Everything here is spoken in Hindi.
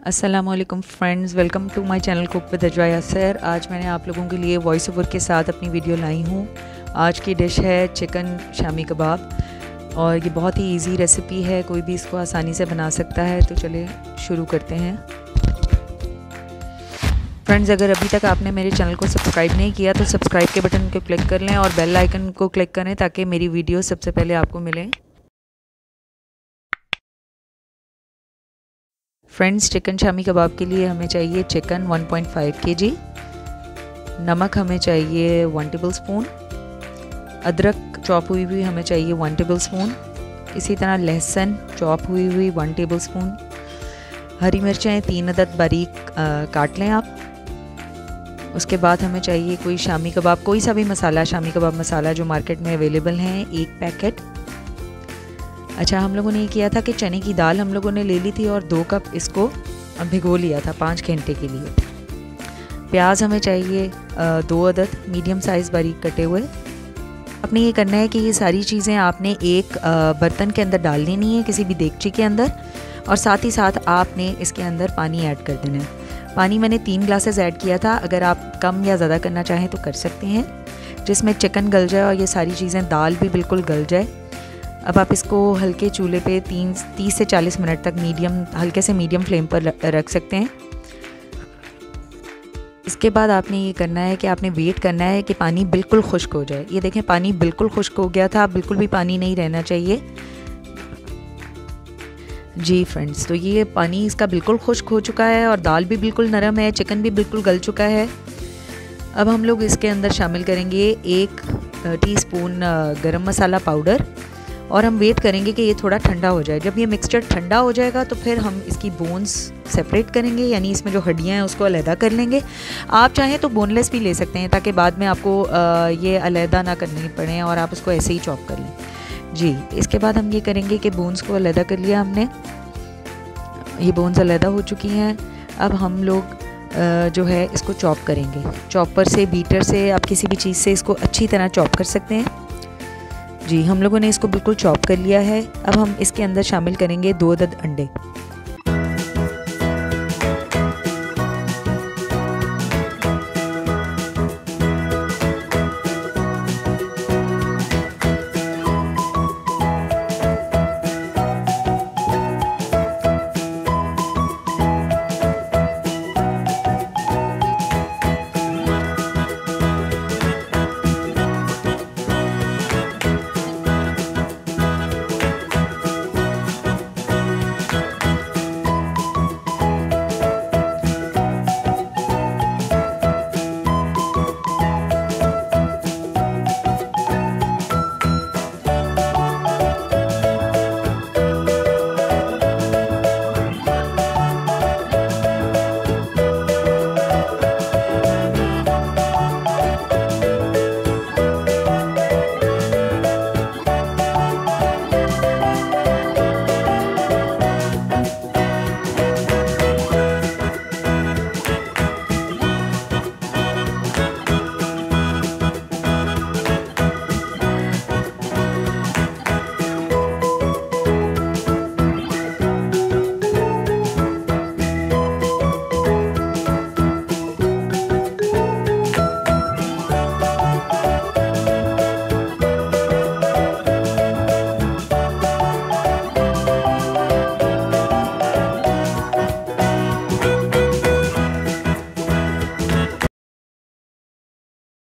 अस्सलामुअलैकुम friends, welcome to my channel cook with Ajwa Yasir. आज मैंने आप लोगों के लिए वॉइस ओवर के साथ अपनी वीडियो लाई हूँ। आज की डिश है चिकन शामी कबाब और ये बहुत ही इजी रेसिपी है, कोई भी इसको आसानी से बना सकता है। तो चलिए शुरू करते हैं। फ्रेंड्स, अगर अभी तक आपने मेरे चैनल को सब्सक्राइब नहीं किया तो सब्सक्राइब के बटन को क्लिक कर लें और बेल आइकन को क्लिक करें ताकि मेरी वीडियो सबसे पहले आपको मिले। फ्रेंड्स, चिकन शामी कबाब के लिए हमें चाहिए चिकन 1.5 kg, नमक हमें चाहिए 1 टेबलस्पून, अदरक चॉप हुई हुई हमें चाहिए 1 टेबलस्पून, इसी तरह लहसुन चॉप हुई हुई 1 टेबलस्पून, हरी मिर्चें 3 अदद बारीक काट लें आप। उसके बाद हमें चाहिए कोई शामी कबाब, कोई सा भी मसाला, शामी कबाब मसाला जो मार्केट में अवेलेबल हैं, 1 पैकेट। अच्छा, हम लोगों ने ये किया था कि चने की दाल हम लोगों ने ले ली थी और 2 कप इसको भिगो लिया था 5 घंटे के लिए। प्याज हमें चाहिए 2 अदद मीडियम साइज़ बारीक कटे हुए। आपने ये करना है कि ये सारी चीज़ें आपने एक बर्तन के अंदर डाल देनी है, किसी भी देगची के अंदर, और साथ ही साथ आपने इसके अंदर पानी ऐड कर देना है। पानी मैंने 3 ग्लासेस ऐड किया था, अगर आप कम या ज़्यादा करना चाहें तो कर सकते हैं, जिसमें चिकन गल जाए और ये सारी चीज़ें, दाल भी बिल्कुल गल जाए। अब आप इसको हल्के चूल्हे पे 30 से 40 मिनट तक हल्के से मीडियम फ्लेम पर रख सकते हैं। इसके बाद आपने ये करना है कि आपने वेट करना है कि पानी बिल्कुल खुश्क हो जाए। ये देखें, पानी बिल्कुल खुश्क हो गया था, बिल्कुल भी पानी नहीं रहना चाहिए। जी फ्रेंड्स, तो ये पानी इसका बिल्कुल खुश्क हो चुका है और दाल भी बिल्कुल नरम है, चिकन भी बिल्कुल गल चुका है। अब हम लोग इसके अंदर शामिल करेंगे 1 टीस्पून गरम मसाला पाउडर और हम वेट करेंगे कि ये थोड़ा ठंडा हो जाए। जब ये मिक्सचर ठंडा हो जाएगा तो फिर हम इसकी बोन्स सेपरेट करेंगे, यानी इसमें जो हड्डियाँ हैं उसको अलहदा कर लेंगे। आप चाहें तो बोनलेस भी ले सकते हैं ताकि बाद में आपको ये अलहदा ना करनी पड़े और आप उसको ऐसे ही चॉप कर लें। जी, इसके बाद हम ये करेंगे कि बोन्स को अलहदा कर लिया हमने, ये बोन्स अलहदा हो चुकी हैं। अब हम लोग जो है इसको चॉप करेंगे, चॉपर से, बीटर से, आप किसी भी चीज़ से इसको अच्छी तरह चॉप कर सकते हैं। जी, हम लोगों ने इसको बिल्कुल चॉप कर लिया है। अब हम इसके अंदर शामिल करेंगे 2 अदद अंडे।